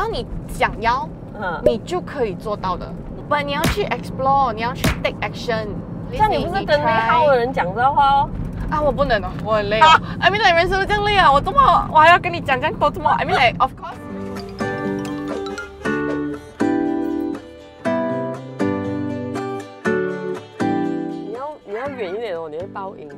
你想要，你就可以做到的。不，你要去 explore， 你要去 take action。 那你不是跟内耗的人讲这话哦？ 啊，我不能哦，我很累哦。I mean like 人生都这样累啊，我还要跟你讲这样多怎么 ？I mean like of course。 你要遠一點喎，你會爆音。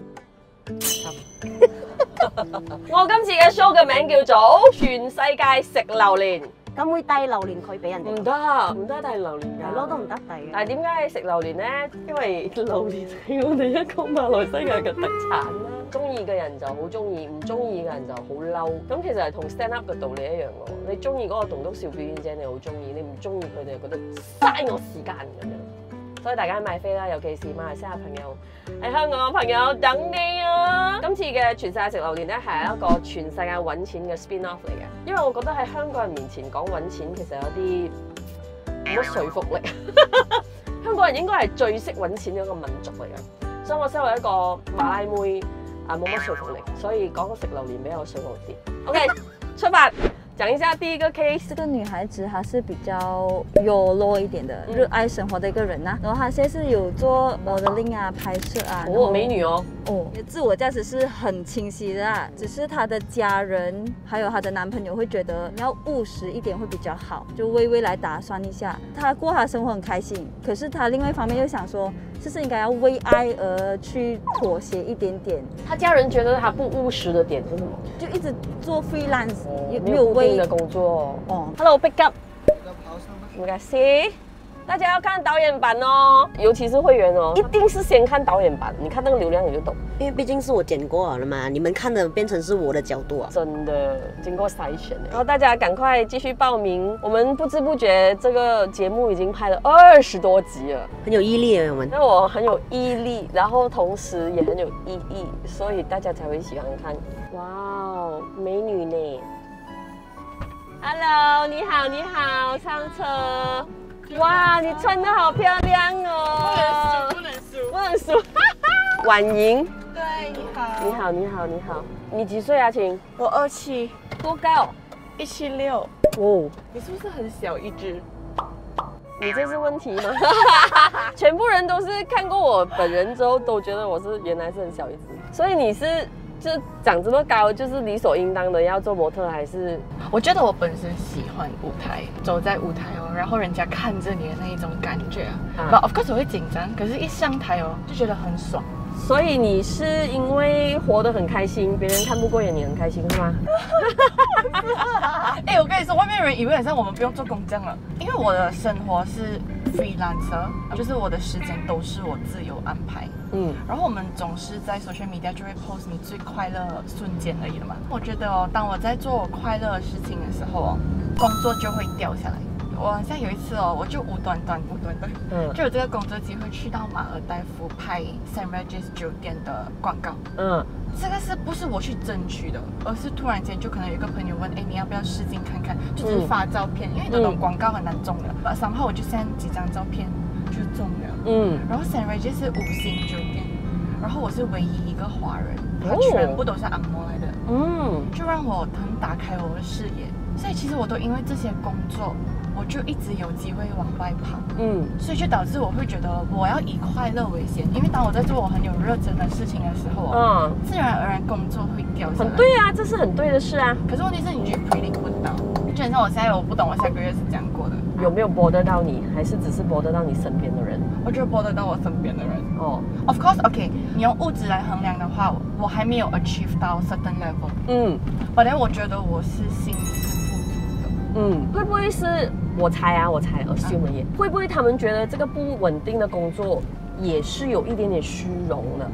我今次嘅 show 嘅名叫做《全世界食榴蓮》。 咁會遞榴蓮佢俾人哋？ 唔得遞榴蓮㗎。 係咯，都唔得遞嘅。 但係點解食榴蓮咧？因為榴蓮係我哋一個馬來西亞嘅特產啦。中意嘅人就好中意，唔中意嘅人就好嬲。咁其實係同 stand up 嘅道理一樣喎。你中意嗰個棟篤笑表演者，你好中意；你唔中意佢哋，覺得嘥我時間咁樣。所以大家買飛啦，尤其是馬來西亞朋友，喺香港嘅朋友等你啊！今次嘅全世界食榴蓮咧係一個全世界揾錢嘅 spin off 嚟嘅，因為我覺得喺香港人面前講揾錢其實有啲冇乜說服力。香港人應該係最識揾錢嘅一個民族嚟嘅，所以我身為一個馬拉妹冇乜說服力，所以講個食榴蓮比較說服啲。OK， 出發。講一下第一個 case， 這個女孩子她是比較YOLO一點的，熱愛生活的一個人啊。然後她現在是有做 modeling 啊、拍攝啊。 哦，美女哦。 哦，自我價值是很清晰的啊，只是她的家人還有她的男朋友會覺得你要務實一點會比較好，就為未來打算一下。她過她生活很開心，可是她另外一方面又想說，是不是應該要為愛而去妥協一點點？ 她家人覺得她不務實的點是什麼？ 就一直做 freelance， 沒有固定的工作。哦 ，Hello pick up， 唔該先。大家要看導演版哦，尤其是會員哦，一定是先看導演版，你看那個流量你就懂。 因為畢竟是我剪過了嘛，你們看的變成是我的角度啊。 真的經過篩選，然後大家趕快繼續報名。我們不知不覺這個節目已經拍了20多集了， 很有毅力啊，我們。 因為我很有毅力，然後同時也很有意義，所以大家才會喜歡看。哇哦，美女呢 ？Hello， 你好，你好，上車。哇，你穿得好漂亮哦！ 不能輸， 不能輸。婉瑩， 對，你好， 你好，你好，你好。你幾歲啊，晴？ 我27， 多高 176。 哦， 你是不是很小一隻？ 你這是問題嗎？全部人都是看過我本人之後，都覺得我是原來是很小一隻，所以你是就長這麼高，就是理所應當的要做模特，還是？ 我覺得我本身喜歡舞台，走在舞台哦，然後人家看着你的那一種感覺啊。But of course 我會緊張，可是一上台哦，就覺得很爽。 所以你是因為活得很開心，別人看不過眼，你很開心，是嗎？ 哎，我跟你說，外面人以為好像我們不用做工這樣了，因為我的生活是 freelancer，就是我的時間都是我自由安排。然後我們總是在 social media 就會 post 你最快樂瞬間而已了嘛。我覺得哦，當我在做我快樂的事情的時候哦，工作就會掉下來。我好像有一次哦，我就無端端，就有這個工作機會去到馬爾代夫拍 St. Regis 酒店的廣告。這個是不是我去爭取的，而是突然間就可能有一個朋友問，哎，你要不要試鏡看看？就是發照片，因為那種廣告很難中的。然後我就 send 幾張照片就中了。然後 St. Regis 是5星酒店，然後我是唯一一個華人，他全部都是按摩來的。就讓我很打開我的視野。所以其實我都因為這些工作，我就一直有機會往外跑。所以就導致我會覺得我要以快樂為先，因為當我在做我很有熱忱的事情的時候，自然而然工作會掉下來。 很對啊，這是很對的事啊。 可是問題是你去 predict 不到，就像我現在我不懂，我下個月是這樣過的。 有沒有bother到你，還是只是bother到你身邊的人？ 我覺得bother到我身邊的人。Of course, OK， 你用物質來衡量的話，我還沒有 achieve 到 certain level。But then 我覺得我是心裡很富足的。 會不會是我猜 assume 也會不會他們覺得這個不穩定的工作也是有一點點虛榮的？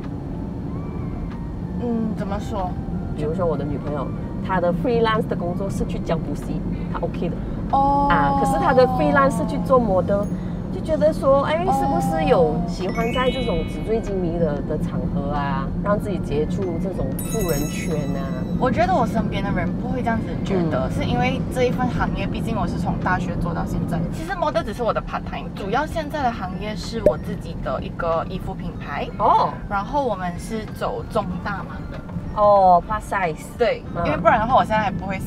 怎麼說？ 比如說我的女朋友，她的 freelance 的工作是去教補習，她 OK 的。可是她的 freelance 是去做model，就覺得說，哎，是不是有喜歡在這種紙醉金迷的場合啊，讓自己接觸這種富人圈啊？ 我覺得我身邊的人不會這樣子覺得，是因為這一份行業，畢竟我是從大學做到現在。其實 model 只是我的 part time， 主要現在的行業是我自己的一個衣服品牌。然後我們是走中大碼的。 plus size。 對，因為不然的話，我現在還不會是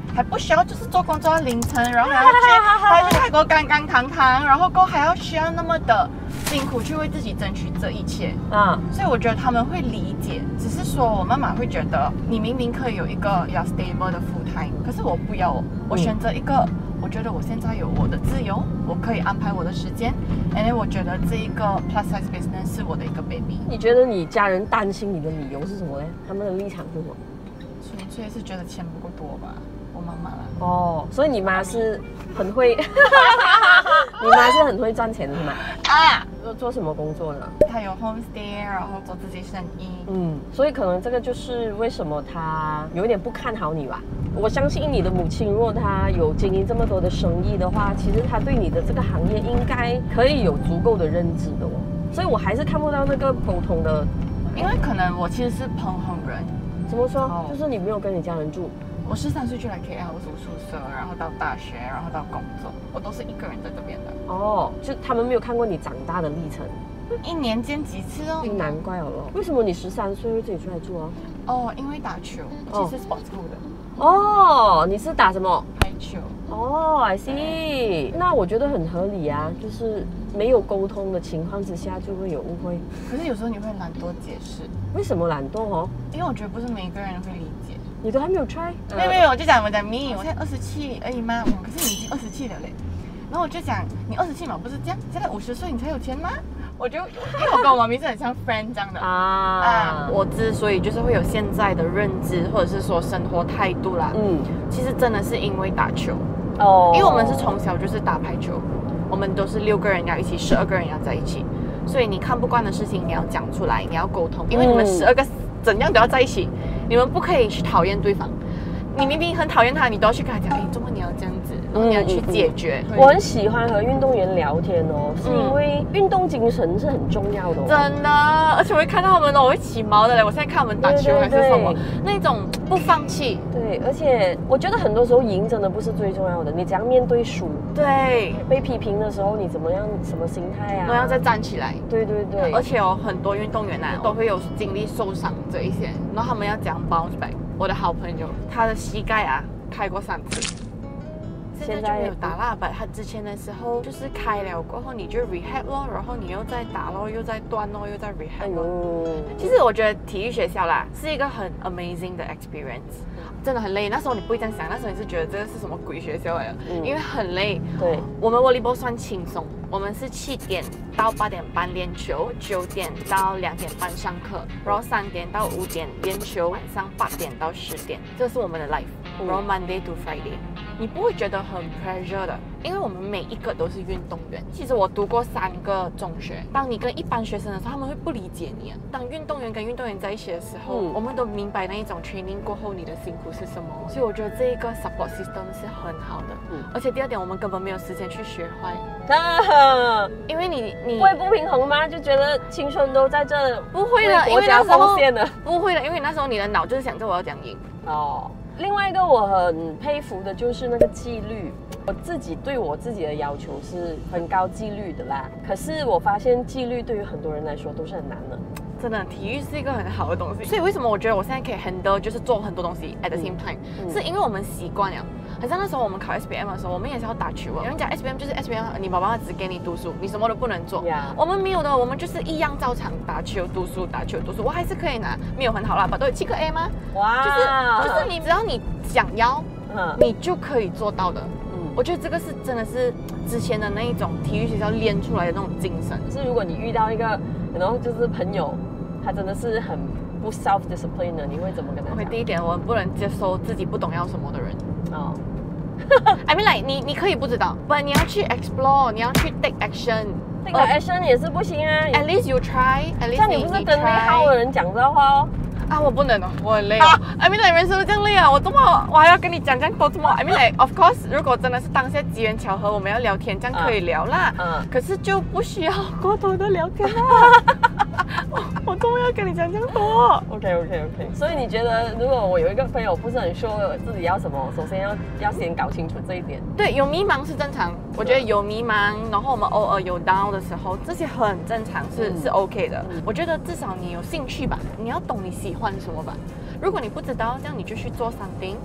还不需要就是做工做到凌晨，然后还要去泰国干干堂堂，然后过后还要需要那么的辛苦去为自己争取这一切啊，所以我觉得他们会理解，只是说我妈妈会觉得你明明可以有一个比较 stable 的 full time， 可是我不要，我选择一个。我觉得我现在有我的自由，我可以安排我的时间，因为我觉得这一个 plus size business 是我的一个 baby。 你觉得你家人担心你的理由是什么呢？他们的立场是什么？ 纯粹是觉得钱不够多吧，我妈妈啦。 哦，所以你妈是很会，你妈是很会赚钱的是吗？啊，做什么工作呢？ 她有 homestay， 然后做自己生意。 所以可能这个就是为什么她有一点不看好你吧。我相信你的母亲，如果她有经营这么多的生意的话，其实她对你的这个行业应该可以有足够的认知的哦。所以我还是看不到那个沟通的， 因为可能我其实是彭亨人。 怎么说？就是你没有跟你家人住。 我13岁就来 KL 住宿舍，然后到大学，然后到工作，我都是一个人在这边的。 哦，就他们没有看过你长大的历程。 1年见几次哦。 难怪了。为什么你13岁会自己出来住啊？ 哦，因为打球，其实 sports school 的。 哦，你是打什么？ 排球。 哦 ，I see。那我觉得很合理啊，就是没有沟通的情况之下就会有误会。 可是有时候你会懒惰解释。 为什么懒惰哦？ 因为我觉得不是每一个人会理解。 你都还没有 try？ 没有，我就讲我现在27而已嘛，可是你已经27了嘞。然后我就讲你27嘛，不是这样，现在50岁你才有钱吗？因为我跟我妈咪是很像 friend 这样的我之所以就是会有现在的认知，或者是说生活态度啦，其实真的是因为打球哦，因为我们是从小就是打排球，我们都是6个人要一起，12个人要在一起，所以你看不惯的事情你要讲出来，你要沟通，因为你们12个怎样都要在一起，你们不可以去讨厌对方。你明明很讨厌他，你都要去跟他讲，怎么你要这样子，然后你要去解决。 我很喜欢和运动员聊天哦，是因为运动精神是很重要的。 真的，而且我会看到他们我会起毛的嘞。我现在看他们打球还是什么，那种不放弃。 对，而且我觉得很多时候赢真的不是最重要的，你怎样面对输。 对， 被批评的时候你怎么样，什么心态啊？ 都要再站起来。 对。 而且很多运动员都会有经历受伤这一些，然后他们要讲 bounce back。我的好朋友，他的膝盖开过3次，现在就没有打啦。他之前的时候就是开了过后，你就 rehab 咯，然后你又再打咯，又再断咯，又再 rehab 咯。其实我觉得体育学校啦是一个很 amazing 的 experience， 真的很累。那时候你不会这样想，那时候你是觉得这个是什么鬼学校来的，因为很累。对，我们 volleyball 算轻松。我们是7点到8点半练球，9点到2点半上课，然后3点到5点练球，晚上8点到10点，这是我们的 life。然后 Monday to Friday， 你不会觉得很 pressure 的，因为我们每一个都是运动员。其实我读过3个中学，当你跟一般学生的时候，他们会不理解你。当运动员跟运动员在一起的时候，我们都明白那一种 training 过后你的辛苦是什么。所以我觉得这一个 support system 是很好的。而且第2点，我们根本没有时间去学坏。因为你不会不平衡吗？就觉得青春都在这， 不会的， 因为那时候不会的，因为那时候你的脑就是想着我要讲赢哦。另外一个我很佩服的就是那个纪律，我自己对我自己的要求是很高纪律的啦。可是我发现纪律对于很多人来说都是很难的。 真的，体育是一个很好的东西，所以为什么我觉得我现在可以 handle 就是做很多东西 at the same time，是因为我们习惯了。好像那时候我们考 SPM 的时候，我们也是要打球啊。有人讲 SPM 就是 SPM， 你爸爸只给你读书，你什么都不能做。我们没有的，我们就是一样照常打球、读书、打球、读书。我还是可以拿，没有很好啦，都有7个 A 吗？哇！就是你只要你想要，你就可以做到的。我觉得这个是真的是之前的那一种体育学校练出来的那种精神。 是如果你遇到一个，然后就是朋友，他真的是很不 self discipline 的，你会怎么跟他讲？ 第一点，我不能接受自己不懂要什么的人。哦。I mean like 你可以不知道 ，but 你要去 explore， 你要去 take action。take action 也是不行啊。 At least you try。 像你不是跟内耗的人讲这话哦。 我不能哦，我很累。I mean like 人生都这样累啊，我还要跟你讲这样多这么 ？I mean like of course， 如果真的是当下机缘巧合，我们要聊天，这样可以聊啦。可是就不需要过多的聊天啦。我怎么要跟你讲这样多 ？OK。所以你觉得，如果我有一个朋友不是很说自己要什么，首先要先搞清楚这一点。 对，有迷茫是正常。我觉得有迷茫，然后我们偶尔有 down 的时候，这些很正常，是 OK 的。我觉得至少你有兴趣吧，你要懂你喜欢什么吧。如果你不知道，这样你就去做something。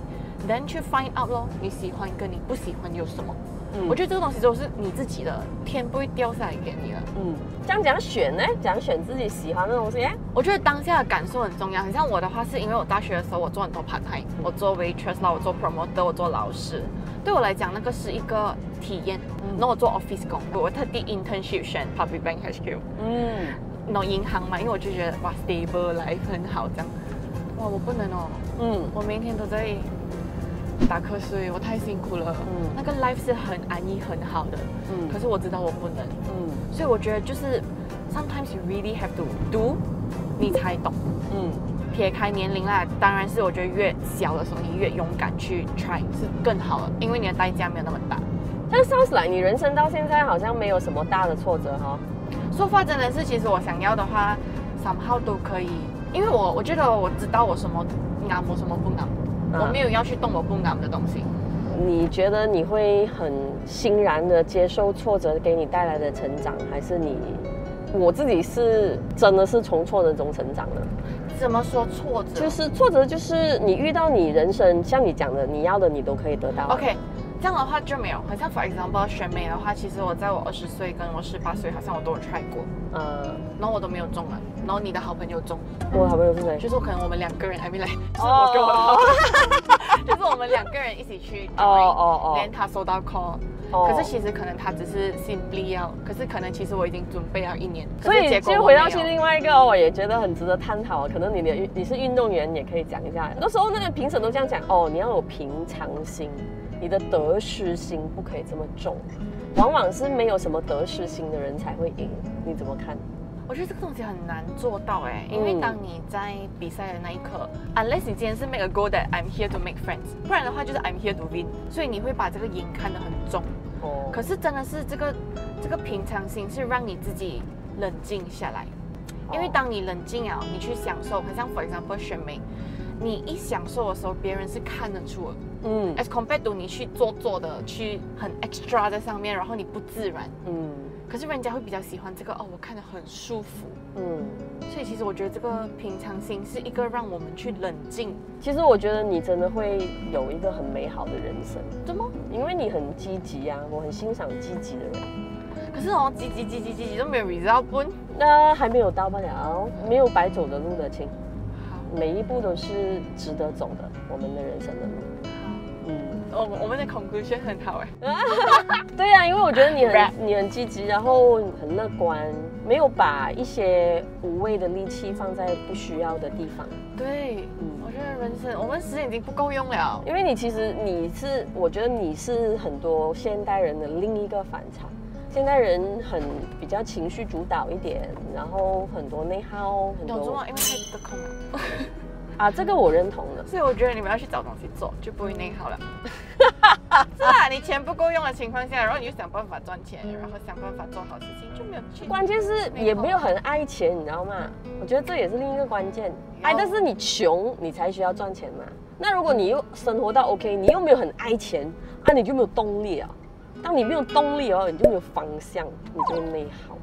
，then 去 find out 咯，你喜欢跟你不喜欢有什么。我觉得这个东西都是你自己的，天不会掉下来给你的。 这样怎样选呢？怎样选自己喜欢的东西？ 我觉得当下的感受很重要。很像我的话，是因为我大学的时候我做很多 part time，我做 waitress 啦，我做 promoter， 我做老师。对我来讲，那个是一个体验。然后我做 office 工，我特地 internship 选 Public Bank HQ。然后银行嘛，因为我就觉得哇 stable life 很好这样。哇，我不能哦。我每天都在打瞌睡，我太辛苦了。那个 life 是很安逸很好的。可是我知道我不能。所以我觉得就是 sometimes you really have to do， 你才懂。撇开年龄啦，当然是我觉得越小的时候你越勇敢去 try 是更好的，因为你的代价没有那么大。 但 sounds like 你人生到现在好像没有什么大的挫折哈。 说话真的是，其实我想要的话 somehow 都可以，因为我觉得我知道我什么啱，我什么不啱。我没有要去动我不啱的东西。 你觉得你会很欣然的接受挫折给你带来的成长，还是我自己是真的是从挫折中成长的？ 怎么说挫折？ 就是挫折，就是你遇到你人生像你讲的，你要的你都可以得到。 OK， 这样的话就没有，好像 for example 选美的话，其实我在我20岁跟我18岁，好像我都有 try 过，然后我都没有中了，然后你的好朋友中， 我的好朋友是谁？ 就是可能我们2个人还没来，就是我跟我的好朋友，就是我们2个人一起去 join， 连他收到 call。可是其实可能他只是 simply 要，可是可能其实我已经准备了1年， 所以就回到去另外一个，我也觉得很值得探讨。可能你是运动员，也可以讲一下。很多时候那个评审都这样讲你要有平常心，你的得失心不可以这么重。往往是没有什么得失心的人才会赢，你怎么看？ 我觉得这个东西很难做到因为当你在比赛的那一刻，unless 你今天是 make a goal that I'm here to make friends， 不然的话就是 I'm here to win， 所以你会把这个赢看得很重。可是真的是这个平常心是让你自己冷静下来，因为当你冷静啊，你去享受，很像 for example 选美，你一享受的时候，别人是看得出的。as compared to 你去做的，去很 extra 在上面，然后你不自然。可是人家会比较喜欢这个我看得很舒服。所以其实我觉得这个平常心是一个让我们去冷静。 其实我觉得你真的会有一个很美好的人生。 怎么？ 因为你很积极啊，我很欣赏积极的人。 可是积极都没有 result 不？ 那还没有到不了，没有白走的路的亲。每一步都是值得走的，我们的人生的路。 我们的 conclusion 很好对啊，因为我觉得你很积极，然后很乐观，没有把一些无谓的力气放在不需要的地方。 对，我觉得人生我们时间已经不够用了。 因为我觉得你是很多现代人的另一个反差。现代人比较情绪主导一点，然后很多内耗，很多。 懂吗？因为太得空了。 这个我认同的。 所以我觉得你们要去找东西做，就不会内耗了。是啊，你钱不够用的情况下，然后你就想办法赚钱，然后想办法做好事情，就没有去。 关键是也没有很爱钱，你知道吗？我觉得这也是另一个关键。但是你穷，你才需要赚钱嘛。那如果你又生活到 OK， 你又没有很爱钱，你就没有动力啊。当你没有动力你就没有方向，你就会内耗。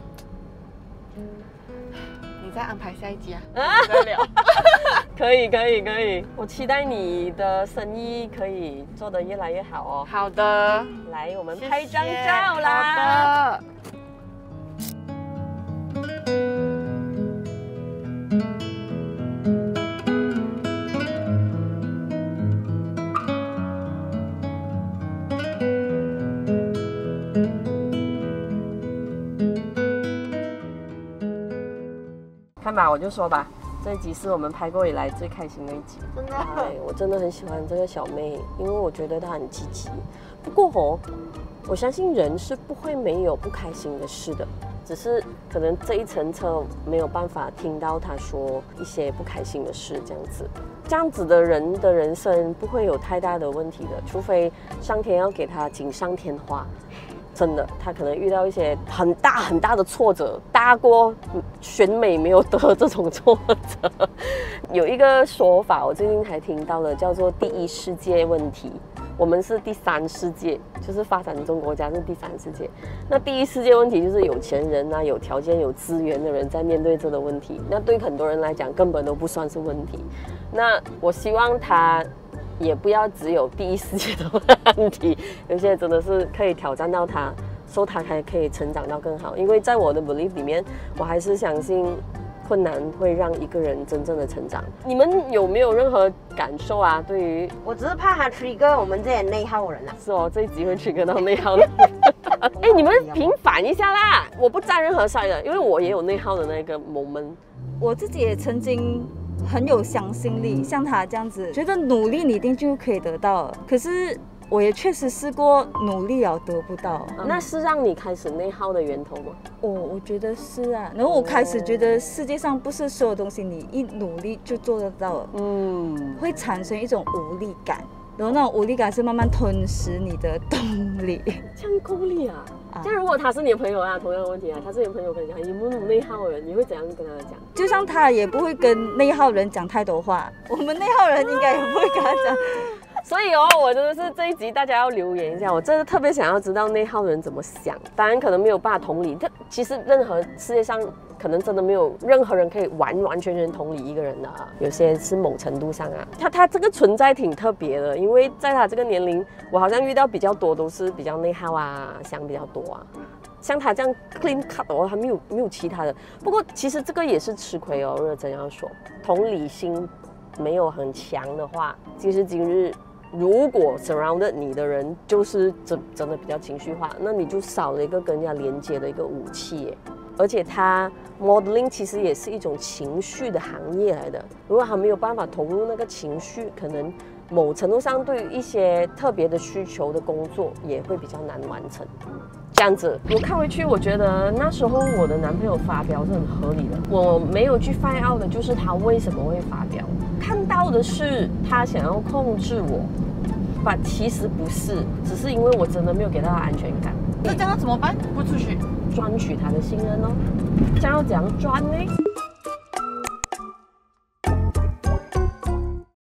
你再安排下一集再聊。 可以，我期待你的生意可以做得越来越好好的， 来，我们拍张照啦。 好的。 看吧，我就说吧，这一集是我们拍过以来最开心的一集。 真的， 我真的很喜欢这个小妹，因为我觉得她很积极。不过我相信人是不会没有不开心的事的，只是可能这一层车没有办法听到她说一些不开心的事，这样子的人的人生不会有太大的问题的，除非上天要给她锦上添花。真的，他可能遇到一些很大的挫折，大过选美没有得这种挫折。有一个说法，我最近才听到了，叫做第一世界问题。我们是第三世界，就是发展中国家是第三世界。那第一世界问题就是有钱人有条件、有资源的人在面对这个问题。那对很多人来讲，根本都不算是问题。那我希望他也不要只有第一世界的问题，有些真的是可以挑战到他，所以他还可以成长到更好。因为在我的 belief 里面，我还是相信困难会让一个人真正的成长。你们有没有任何感受啊？对于我只是怕他 trigger 我们这些内耗人啊。 是哦，这一集会 trigger 到内耗的。哎，你们平反一下啦！我不站任何 side 的，因为我也有内耗的那个 moment。 我自己也曾经很有向心力，像他这样子，觉得努力你一定就可以得到了。可是我也确实试过努力了得不到。 那是让你开始内耗的源头吗？ 我觉得是啊。然后我开始觉得世界上不是所有东西你一努力就做得到了，会产生一种无力感。然后那种无力感是慢慢吞噬你的动力。 这样够力啊！这样如果他是你的朋友啊，同样的问题啊，他是你的朋友跟你讲，有没有内耗人，你会怎样跟他讲？ 就像他也不会跟内耗人讲太多话，我们内耗人应该也不会跟他讲。 所以哦，我真的是这一集大家要留言一下，我真的特别想要知道内耗人怎么想。当然可能没有办法同理，其实任何世界上可能真的没有任何人可以完完全全同理一个人的啊。有些是某程度上啊，他这个存在挺特别的，因为在他这个年龄，我好像遇到比较多都是比较内耗啊，想比较多啊。像他这样 clean cut 哦，他没有其他的。不过其实这个也是吃亏哦，认真要说，同理心没有很强的话，今时今日。如果 surrounded 你的人就是真的比较情绪化，那你就少了一个跟人家连接的一个武器耶。而且它 modeling 其实也是一种情绪的行业来的。如果他没有办法投入那个情绪，可能某程度上对于一些特别的需求的工作也会比较难完成。这样子，我看回去，我觉得那时候我的男朋友发飙是很合理的。我没有去 find out 的就是他为什么会发飙，看到的是他想要控制我，但其实不是，只是因为我真的没有给到他安全感。 那这样怎么办？不出去， 赚取他的信任哦。这样要怎样赚呢？